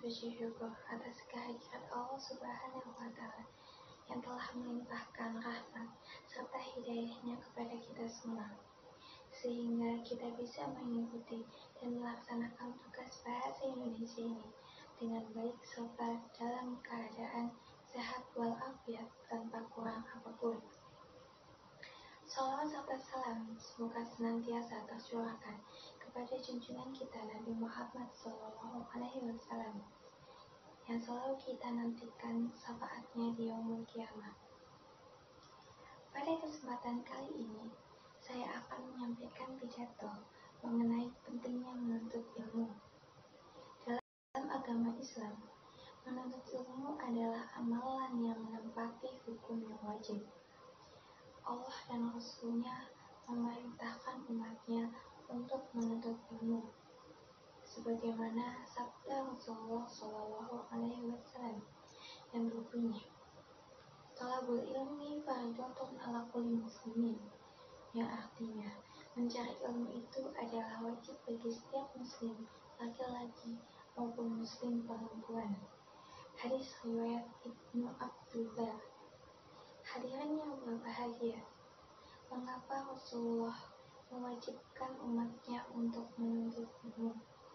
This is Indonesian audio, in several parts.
puji syukur atas kehadirat Allah Subhanahu wa Ta'ala yang telah melimpahkan rahmat serta hidayahnya kepada kita semua, sehingga kita bisa mengikuti dan melaksanakan tugas bahasa Indonesia ini dengan baik serta dalam keadaan sehat walafiat tanpa kurang apapun. Salawat serta salam semoga senantiasa tercurahkan kepada junjungan kita Nabi Muhammad SAW yang selalu kita nantikan syafaatnya di yaumul kiamah. Pada kesempatan kali ini, saya akan menyampaikan pidato mengenai pentingnya menuntut ilmu. Dalam agama Islam, menuntut ilmu adalah amalan yang menempati hukum yang wajib. Allah dan Rasul-Nya memerintahkan umatnya untuk menuntut ilmu, sebagaimana sabda Rasulullah SAW yang berbunyi, "Thalabul ilmi fardhatun ala kulli muslimin," yang artinya mencari ilmu itu adalah wajib bagi setiap muslim laki-laki maupun muslim perempuan. Hadis riwayat Ibnu Abdullah. Hadirin yang berbahagia, mengapa Rasulullah mewajibkan umatnya untuk menuntut ilmu?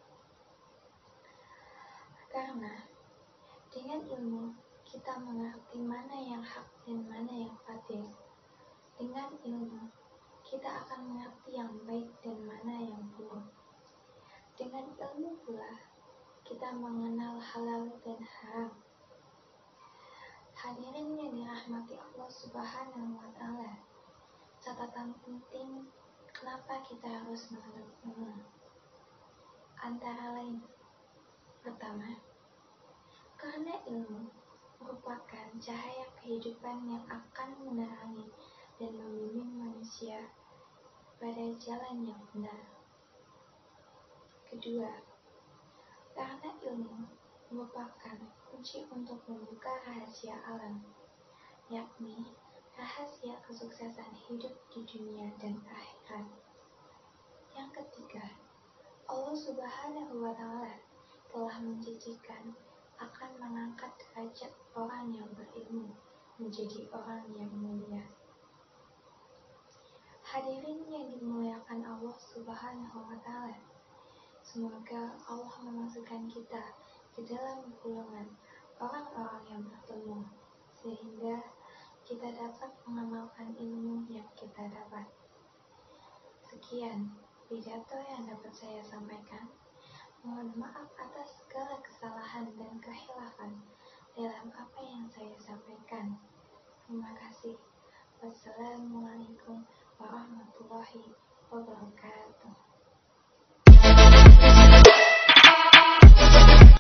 Karena dengan ilmu kita mengerti mana yang hak dan mana yang batil. Dengan ilmu kita akan mengerti yang baik dan mana yang buruk. Dengan ilmu pula kita mengenal halal dan haram. Hadirin yang dirahmati Allah Subhanahu wa Ta'ala, catatan penting kenapa kita harus menuntut ilmu antara lain: pertama, karena ilmu merupakan cahaya kehidupan yang akan menerangi dan membimbing manusia pada jalan yang benar. Kedua, karena ilmu merupakan kunci untuk membuka rahasia alam, yakni rahasia kesuksesan hidup di dunia dan akhirat. Yang ketiga, Allah Subhanahu wa Ta'ala telah menjanjikan akan mengangkat derajat orang yang berilmu menjadi orang yang mulia. Hadirin yang dimuliakan Allah Subhanahu wa Ta'ala, semoga Allah memasukkan kita ke dalam golongan orang-orang yang bertemu, sehingga kita dapat mengamalkan ilmu yang kita dapat. Sekian pidato yang dapat saya sampaikan. Mohon maaf atas segala kesalahan dan kehilafan dalam apa yang saya sampaikan. Terima kasih. Wassalamualaikum warahmatullahi wabarakatuh.